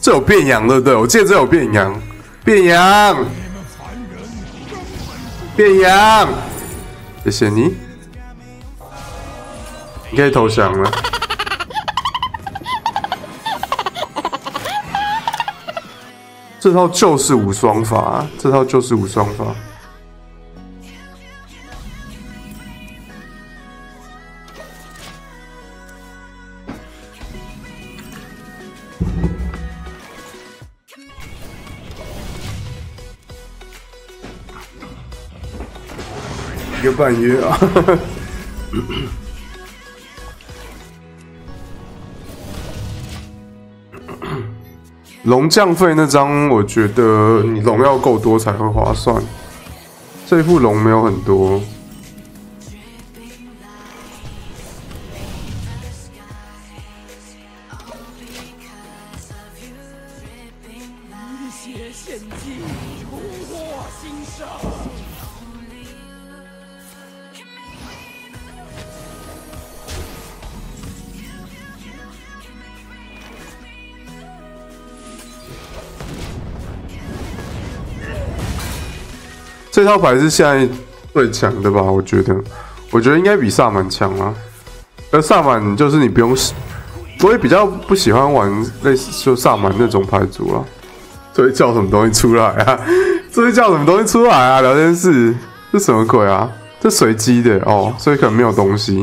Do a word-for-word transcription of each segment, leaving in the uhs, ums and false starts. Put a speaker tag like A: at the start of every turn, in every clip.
A: 这有变羊对不对？我记得这有变羊，变羊，变羊，谢谢你，你可以投降了。这套就是无双法，这套就是无双法。 一个半月啊！龙降费那张，我觉得你龙要够多才会划算。这一副龙没有很多。 这套牌是现在最强的吧？我觉得，我觉得应该比萨满强啊。而萨满就是你不用，我也比较不喜欢玩类似就萨满那种牌组啊。这会叫什么东西出来啊？这会叫什么东西出来啊？聊天室这什么鬼啊？这随机的哦，所以可能没有东西。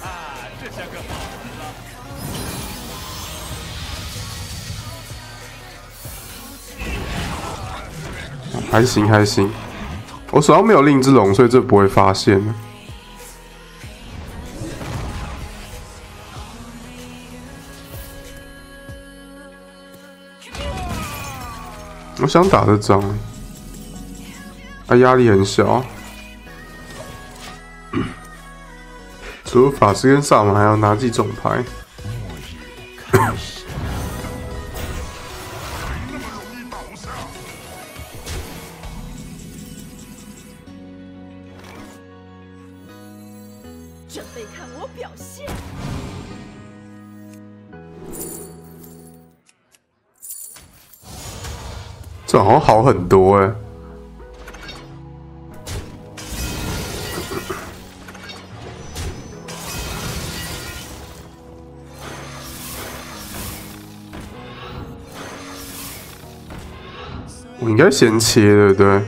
A: 还行还行。 我手上没有另一只龙，所以这不会发现。我想打这张，啊，压力很小。除了法师跟萨满，还要拿几种牌。
B: 准备看我表现！
A: 这好像好很多哎、欸。我应该先切对不对？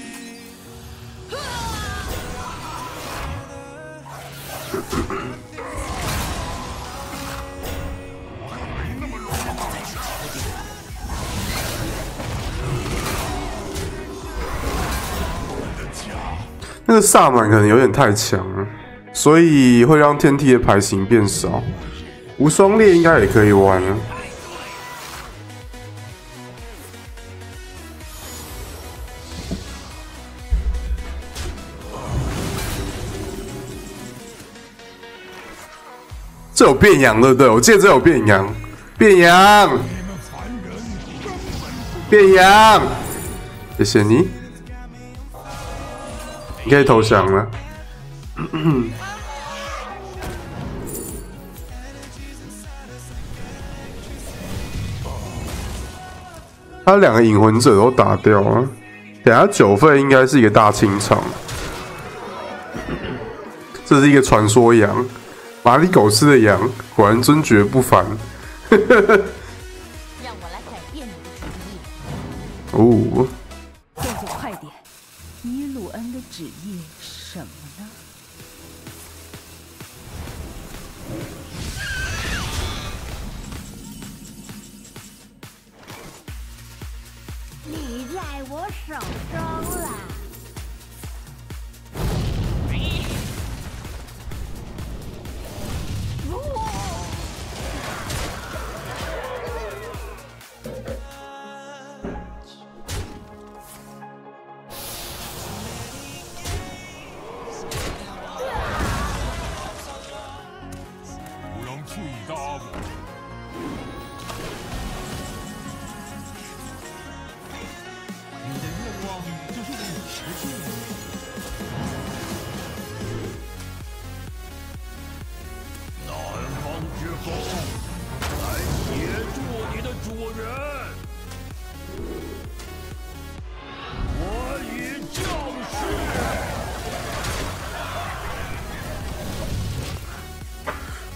A: 那个萨满可能有点太强了，所以会让天梯的牌型变少。无双猎应该也可以玩啊。这有变羊对不对？我记得这有变羊，变羊，变羊，谢谢你。 你可以投降了。他两个引魂者都打掉了，等下九费应该是一个大清场。这是一个传说羊，马里狗吃的羊，果然尊爵不凡。
B: 让我来改变你的主意。
A: 哦。
C: 动作快点！伊鲁恩的旨意什么呢？
B: 你在我手中了。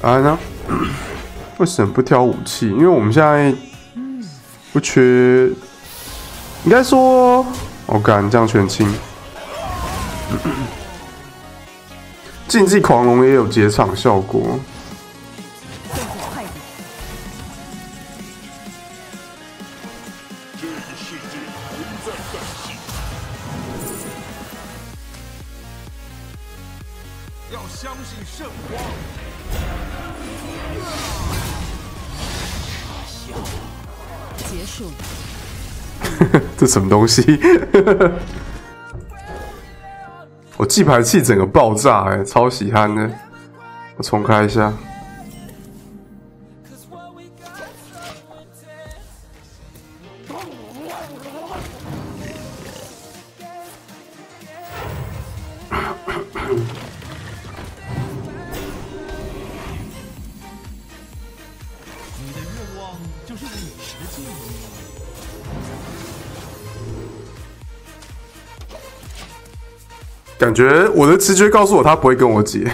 A: 啊呢？为什么不挑武器？因为我们现在不缺，应该说，我干这样全清。竞技狂龙也有解场效果。
D: 要相信圣光。
C: 结束了。
A: 这什么东西？我记牌器整个爆炸哎、欸，超喜憨的。我重开一下。感觉我的直觉告诉我，他不会跟我解。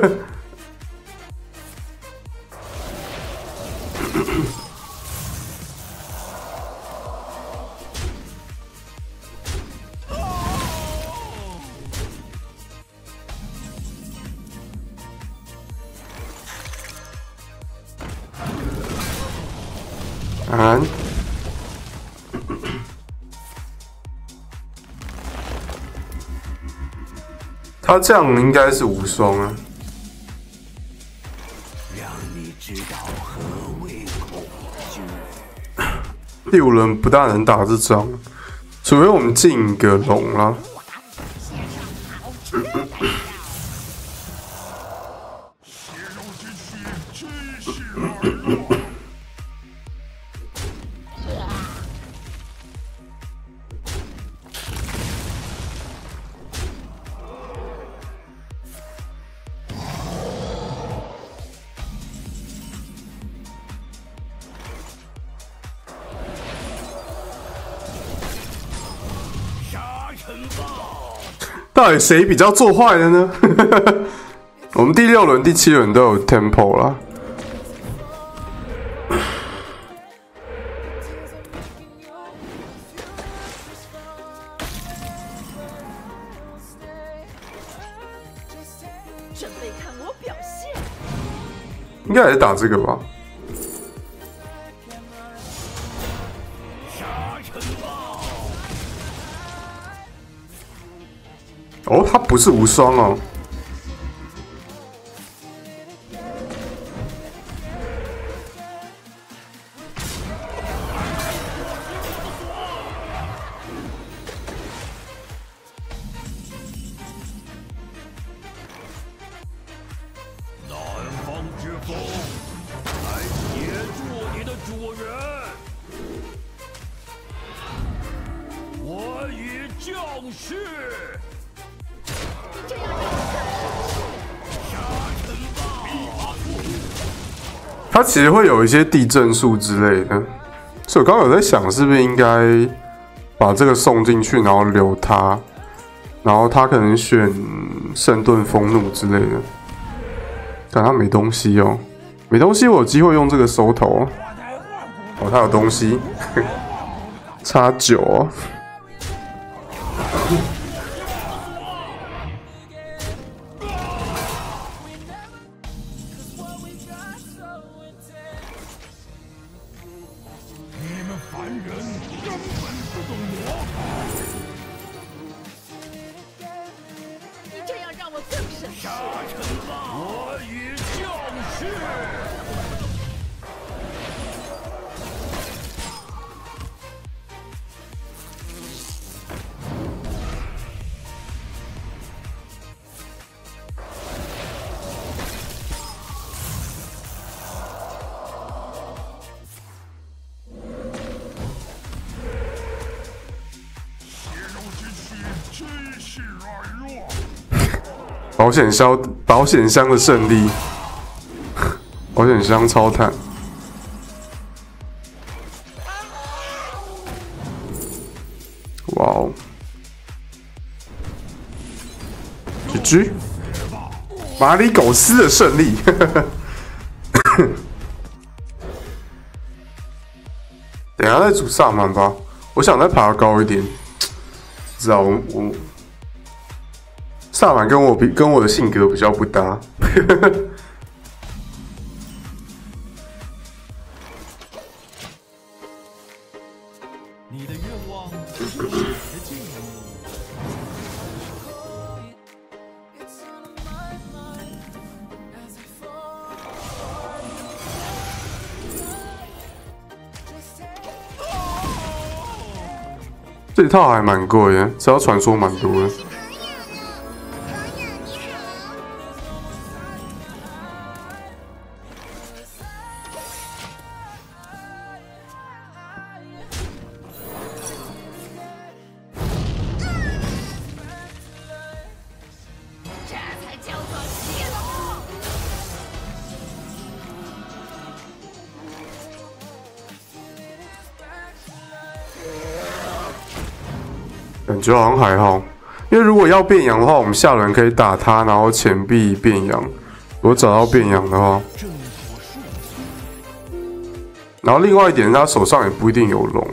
A: 安。他这样应该是无双啊。
D: 让你知道何谓恐惧。
A: 第五轮不大能打这张，除非我们进个龙啦。到底谁比较做坏的呢？我们第六轮、第七轮都有 tempo 啦。
B: 准备看我表现。
A: 应该还是打这个吧。哦，他不是无双哦。
D: 南方之风，来协助你的主人。我已降世。
A: 它其实会有一些地震术之类的，所以我刚刚有在想，是不是应该把这个送进去，然后留它，然后他可能选圣盾风怒之类的。但他没东西哦，没东西，我有机会用这个收头哦。哦，他有东西，差九哦。保险箱，保险箱的胜利，保险箱超坦。哇哦 ！G G， 马里狗斯的胜利。 等一下再煮萨满吧，我想再爬高一点。知道我我萨满跟我比跟我的性格比较不搭。
D: 你的愿望就是我的进步。
A: 这套还蛮贵的，只要传说蛮多的。
B: 这才叫做戏龙。
A: 感觉好像还好，因为如果要变羊的话，我们下轮可以打他，然后钱币变羊。如果找到变羊的话，然后另外一点，他手上也不一定有龙。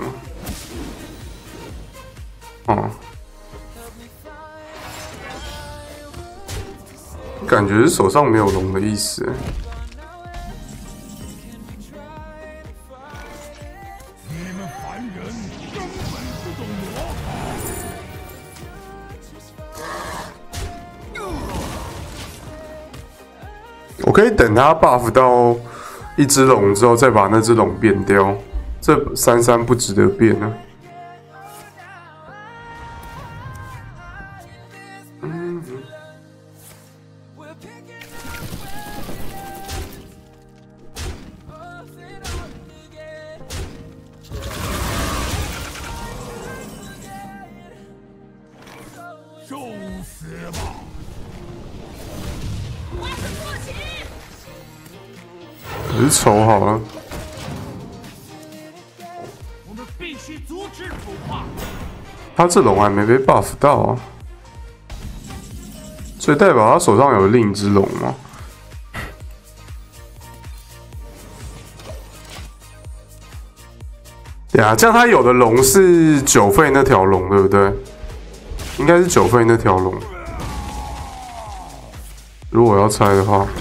A: 哦、嗯，感觉是手上没有龙的意思。
D: 你们凡人根本不懂魔
A: 我可以等他 buff 到一只龙之后，再把那只龙变掉。这三三不值得变啊。嗯。
D: 受死吧！
A: 只是抽好了。
D: 我们必须阻止腐化。
A: 他这龙还没被 buff 到啊，所以代表他手上有另一只龙吗？对啊，这样他有的龙是九费那条龙，对不对？应该是九费那条龙。如果我要猜的话。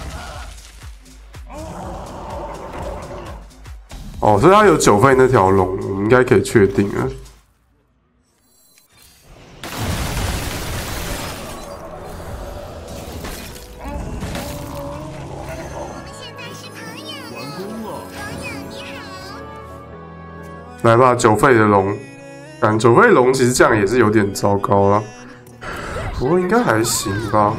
A: 哦，所以他有九费那条龙，我们应该可以确定了。
D: 完工了。
A: 来吧，九费的龙，但九费龙其实这样也是有点糟糕了，不过应该还行吧。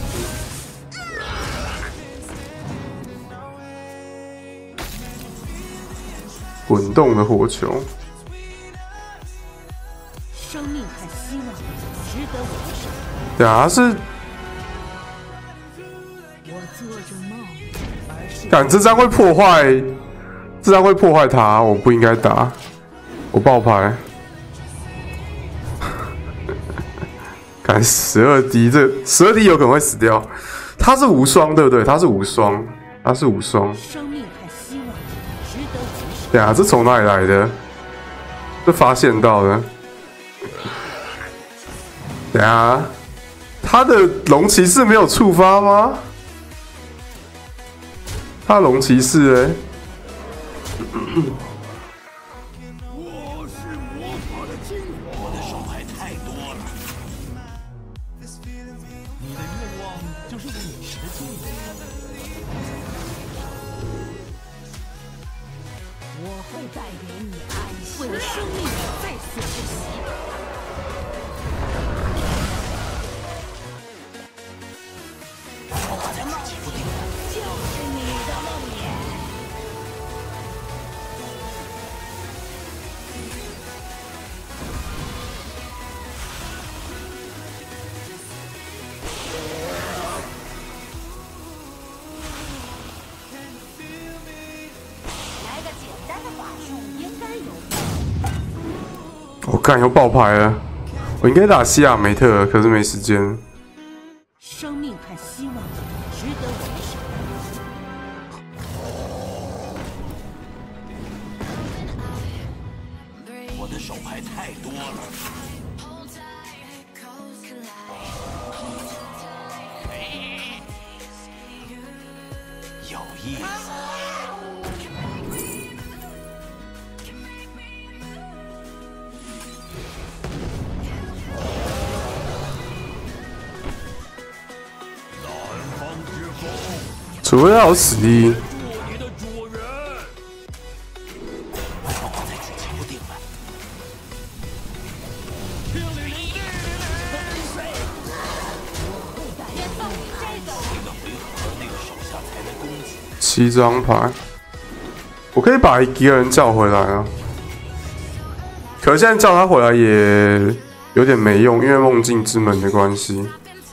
A: 滚动的火球，
C: 生命和希望值得我的手。
A: 对啊，是
C: 我做着梦，而是
A: 感这张会破坏，这张会破坏他，我不应该打，我爆牌。看十二滴，这十二滴有可能会死掉。他是无双，对不对？他是无双，他是无双。
C: 生命和希望值得我的手。
A: 对啊，这从哪里来的？这发现到的。等下，他的龙骑士没有触发吗？他的龙骑士哎、欸，
D: 我是魔法的精华，我的伤害太多了。你的愿望就是我的进步。
C: 我会带给你安息，为了生命在所不惜。我的梦想就是你的梦魇。
B: 来个简单的法术应该有用。
A: 我干又爆牌了，我应该打西亚梅特，可是没时间。
C: 生命和希望值得我的手。
D: 我的手牌太多了。有意思。
A: 除非他有死地，七张牌，我可以把一个人叫回来啊。可是现在叫他回来也有点没用，因为梦境之门的关系。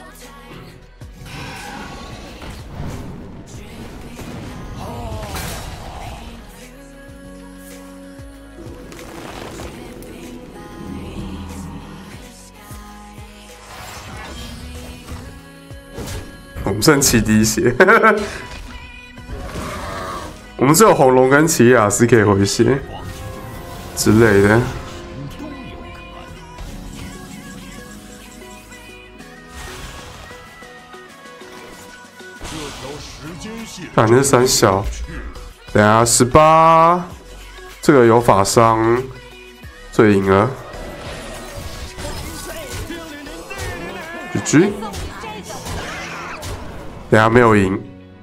A: 我们剩七滴血，我们只有红龙跟奇亚斯可以回血之类的。反正三小，等下十八，这个有法伤，所以赢了。G G。 等下没有赢，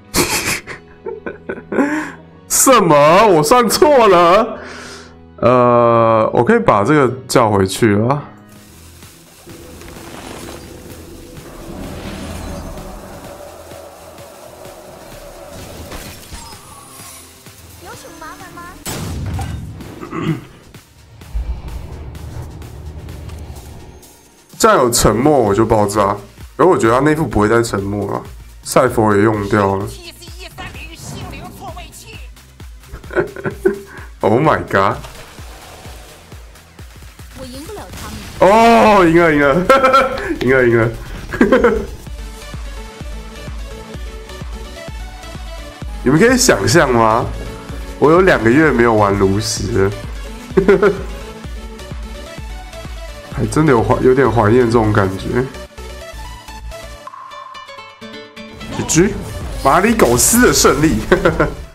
A: 什么？我算错了。呃，我可以把这个叫回去了。
B: 有什么麻烦吗？
A: 这样有沉默我就爆炸，而我觉得他那副不会再沉默了。 赛佛也用掉了。Oh my god！
B: 我赢不了他们。
A: 哦，赢了，赢了，赢了，赢了！你们可以想象吗？我有两个月没有玩炉石了，还真的有怀有点怀念这种感觉。 G G，马里苟斯的胜利。